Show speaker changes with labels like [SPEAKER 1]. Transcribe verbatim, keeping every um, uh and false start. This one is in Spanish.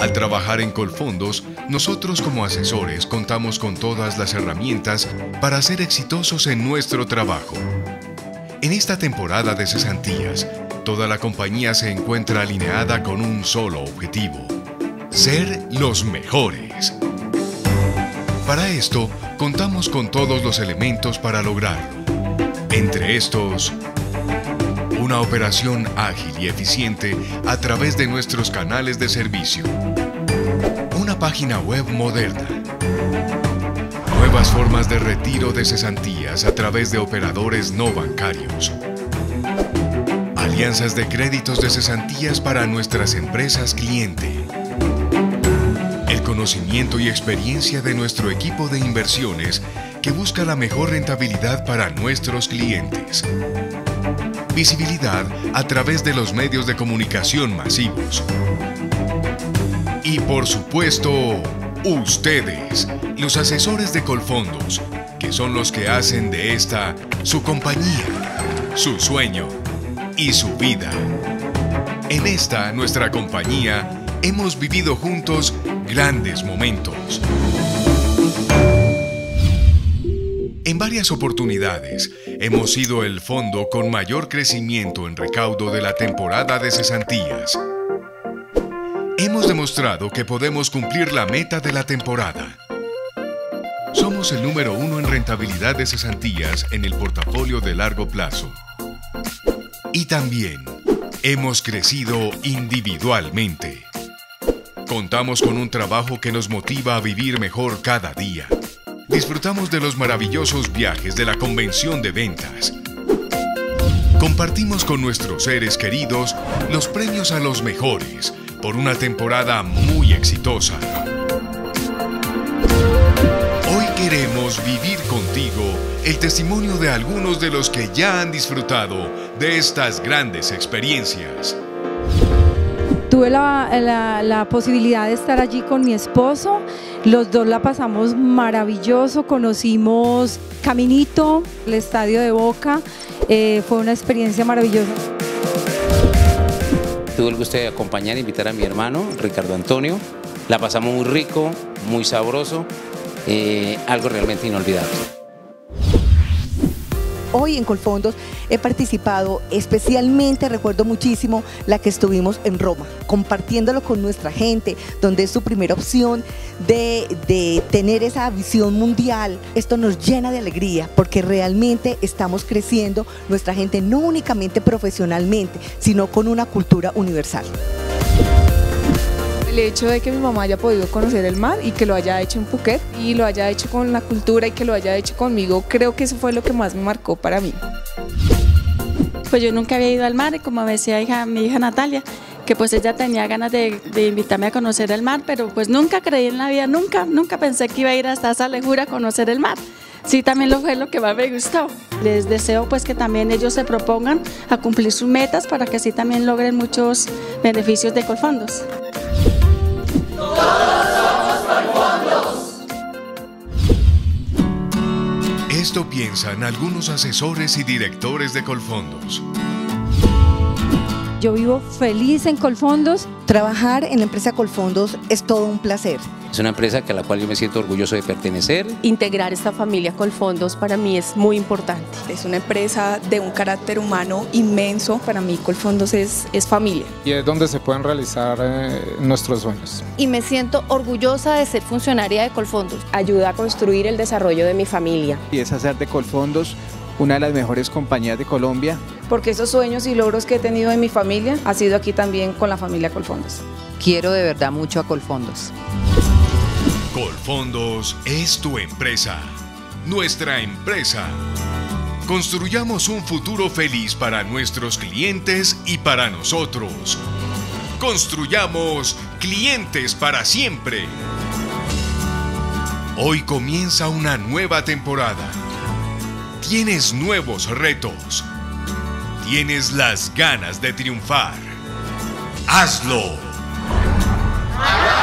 [SPEAKER 1] Al trabajar en Colfondos, nosotros como asesores contamos con todas las herramientas para ser exitosos en nuestro trabajo. En esta temporada de cesantías, toda la compañía se encuentra alineada con un solo objetivo: ser los mejores. Para esto, contamos con todos los elementos para lograrlo. Entre estos, una operación ágil y eficiente a través de nuestros canales de servicio, una página web moderna, nuevas formas de retiro de cesantías a través de operadores no bancarios, alianzas de créditos de cesantías para nuestras empresas cliente, el conocimiento y experiencia de nuestro equipo de inversiones que busca la mejor rentabilidad para nuestros clientes, visibilidad a través de los medios de comunicación masivos y, por supuesto, ustedes, los asesores de Colfondos, que son los que hacen de esta su compañía, su sueño y su vida. En esta, nuestra compañía, hemos vivido juntos grandes momentos. En varias oportunidades, hemos sido el fondo con mayor crecimiento en recaudo de la temporada de cesantías. Hemos demostrado que podemos cumplir la meta de la temporada. Somos el número uno en rentabilidad de cesantías en el portafolio de largo plazo. Y también hemos crecido individualmente. Contamos con un trabajo que nos motiva a vivir mejor cada día. Disfrutamos de los maravillosos viajes de la convención de ventas. Compartimos con nuestros seres queridos los premios a los mejores por una temporada muy exitosa. Hoy queremos vivir contigo el testimonio de algunos de los que ya han disfrutado de estas grandes experiencias.
[SPEAKER 2] Tuve la, la, la posibilidad de estar allí con mi esposo, los dos la pasamos maravilloso, conocimos Caminito, el estadio de Boca, eh, fue una experiencia maravillosa.
[SPEAKER 3] Tuve el gusto de acompañar e invitar a mi hermano, Ricardo Antonio, la pasamos muy rico, muy sabroso, eh, algo realmente inolvidable.
[SPEAKER 4] Hoy en Colfondos he participado, especialmente recuerdo muchísimo la que estuvimos en Roma, compartiéndolo con nuestra gente, donde es su primera opción de, de tener esa visión mundial. Esto nos llena de alegría porque realmente estamos creciendo nuestra gente, no únicamente profesionalmente, sino con una cultura universal.
[SPEAKER 5] El hecho de que mi mamá haya podido conocer el mar y que lo haya hecho en Phuket y lo haya hecho con la cultura y que lo haya hecho conmigo, creo que eso fue lo que más me marcó para mí.
[SPEAKER 6] Pues yo nunca había ido al mar y como me decía hija, mi hija Natalia, que pues ella tenía ganas de, de invitarme a conocer el mar, pero pues nunca creí en la vida, nunca, nunca pensé que iba a ir hasta esa lejura a conocer el mar. Sí, también lo fue lo que más me gustó. Les deseo pues que también ellos se propongan a cumplir sus metas para que así también logren muchos beneficios de Colfondos.
[SPEAKER 7] Todos somos Colfondos.
[SPEAKER 1] Esto piensan algunos asesores y directores de Colfondos.
[SPEAKER 2] Yo vivo feliz en Colfondos.
[SPEAKER 4] Trabajar en la empresa Colfondos es todo un placer.
[SPEAKER 3] Es una empresa a la cual yo me siento orgulloso de pertenecer.
[SPEAKER 8] Integrar esta familia Colfondos para mí es muy importante.
[SPEAKER 5] Es una empresa de un carácter humano inmenso. Para mí Colfondos es, es familia.
[SPEAKER 9] Y es donde se pueden realizar eh, nuestros sueños.
[SPEAKER 8] Y me siento orgullosa de ser funcionaria de Colfondos.
[SPEAKER 10] Ayuda a construir el desarrollo de mi familia.
[SPEAKER 11] Y es hacer de Colfondos una de las mejores compañías de Colombia.
[SPEAKER 5] Porque esos sueños y logros que he tenido en mi familia ha sido aquí también con la familia Colfondos.
[SPEAKER 12] Quiero de verdad mucho a Colfondos.
[SPEAKER 1] Colfondos es tu empresa, nuestra empresa. Construyamos un futuro feliz para nuestros clientes y para nosotros. Construyamos clientes para siempre. Hoy comienza una nueva temporada. Tienes nuevos retos. Tienes las ganas de triunfar. ¡Hazlo!